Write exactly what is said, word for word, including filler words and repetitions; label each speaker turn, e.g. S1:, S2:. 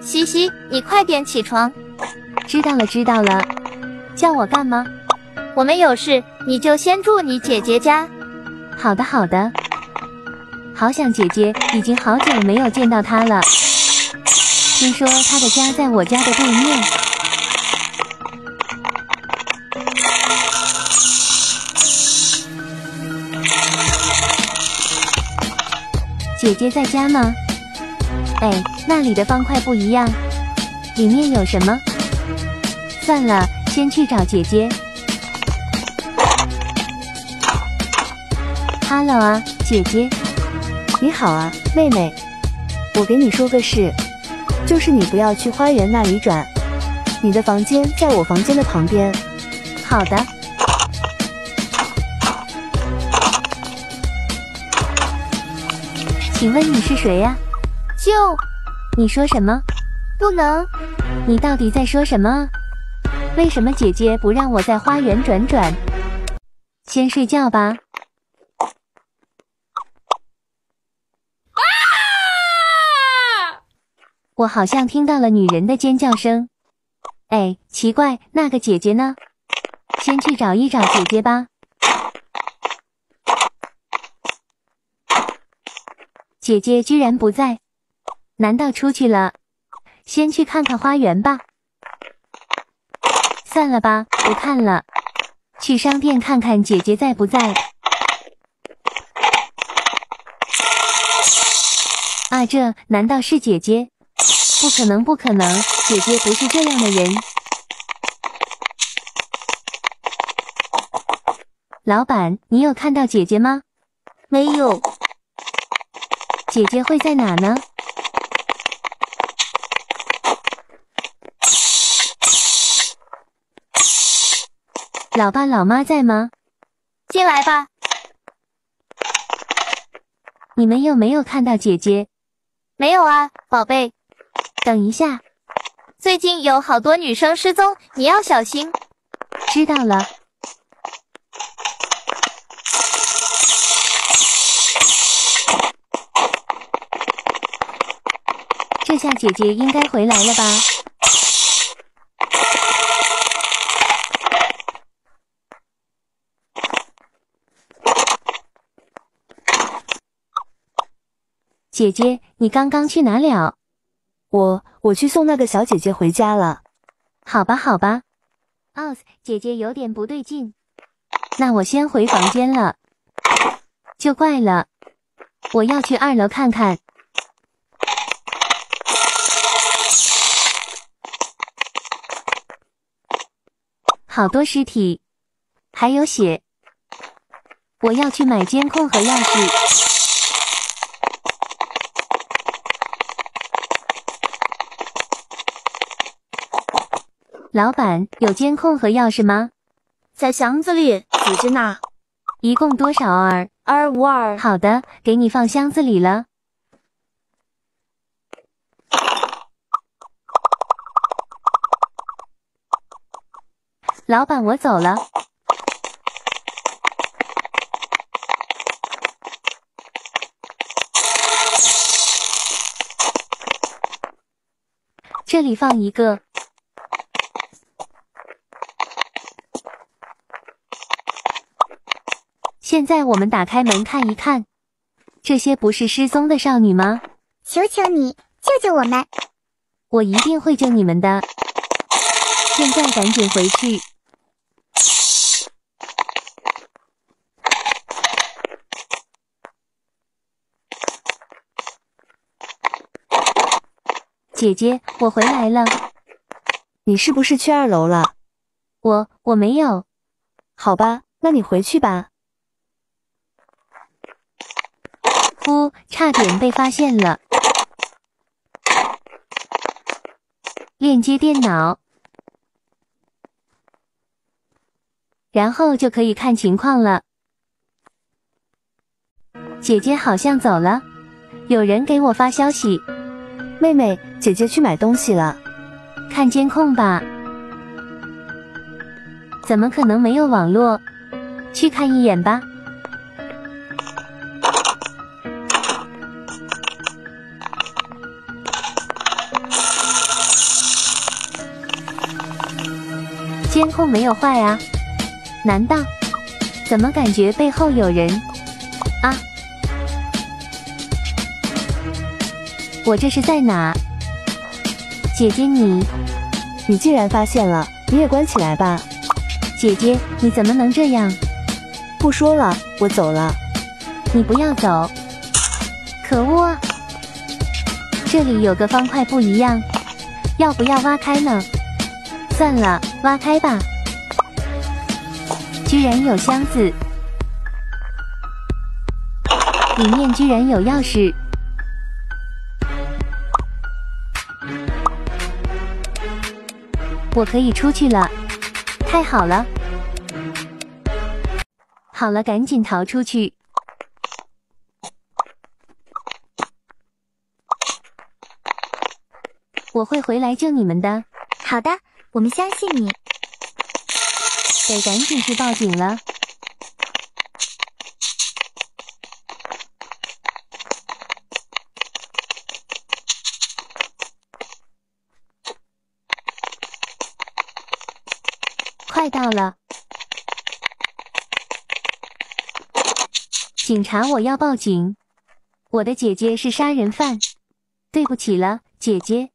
S1: 西西，你快点起床。
S2: 知道了，知道了。叫我干嘛？
S1: 我们有事，你就先住你姐姐家。
S2: 好的，好的。好想姐姐，已经好久没有见到她了。听说她的家在我家的对面。姐姐在家吗？哎，那里的方块不一样，里面有什么？算了，先去找姐姐。Hello 啊，姐姐。
S3: 你好啊，妹妹。我给你说个事，就是你不要去花园那里转，你的房间在我房间的旁边。
S2: 好的。请问你是谁呀？
S1: 就，
S2: 你说什么？
S1: 不能。
S2: 你到底在说什么？为什么姐姐不让我在花园转转？先睡觉吧。
S1: 啊！
S2: 我好像听到了女人的尖叫声。哎，奇怪，那个姐姐呢？先去找一找姐姐吧。姐姐居然不在，难道出去了？先去看看花园吧。算了吧，不看了。去商店看看姐姐在不在。啊，这难道是姐姐？不可能，不可能，姐姐不是这样的人。老板，你有看到姐姐吗？
S1: 没有。
S2: 姐姐会在哪呢？老爸老妈在吗？
S1: 进来吧。
S2: 你们有没有看到姐姐？
S1: 没有啊，宝贝。
S2: 等一下，
S1: 最近有好多女生失踪，你要小心。
S2: 知道了。这下姐姐应该回来了吧？姐姐，你刚刚去哪了？
S3: 我我去送那个小姐姐回家了。
S2: 好吧，好吧。哦，姐姐有点不对劲。那我先回房间了。就怪了，我要去二楼看看。好多尸体，还有血。我要去买监控和钥匙。老板，有监控和钥匙吗？
S1: 在箱子里，姐姐那。
S2: 一共多少二？
S1: 二五二。
S2: 好的，给你放箱子里了。老板，我走了。这里放一个。现在我们打开门看一看，这些不是失踪的少女吗？
S1: 求求你，救救我们！
S2: 我一定会救你们的。现在赶紧回去。姐姐，我回来了。
S3: 你是不是去二楼了？
S2: 我我没有。
S3: 好吧，那你回去吧。
S2: 呼，差点被发现了。链接电脑，然后就可以看情况了。姐姐好像走了，有人给我发消息。
S3: 妹妹，姐姐去买东西了。
S2: 看监控吧。怎么可能没有网络？去看一眼吧。 监控没有坏啊？难道？怎么感觉背后有人？啊！我这是在哪？姐姐你，
S3: 你既然发现了，你也关起来吧。
S2: 姐姐，你怎么能这样？
S3: 不说了，我走了。
S2: 你不要走！可恶啊！这里有个方块不一样，要不要挖开呢？算了，挖开吧。居然有箱子，里面居然有钥匙。我可以出去了，太好了！好了，赶紧逃出去。我会回来救你们的。
S1: 好的，我们相信你。
S2: 得赶紧去报警了。快到了。警察，我要报警。我的姐姐是杀人犯。对不起了，姐姐。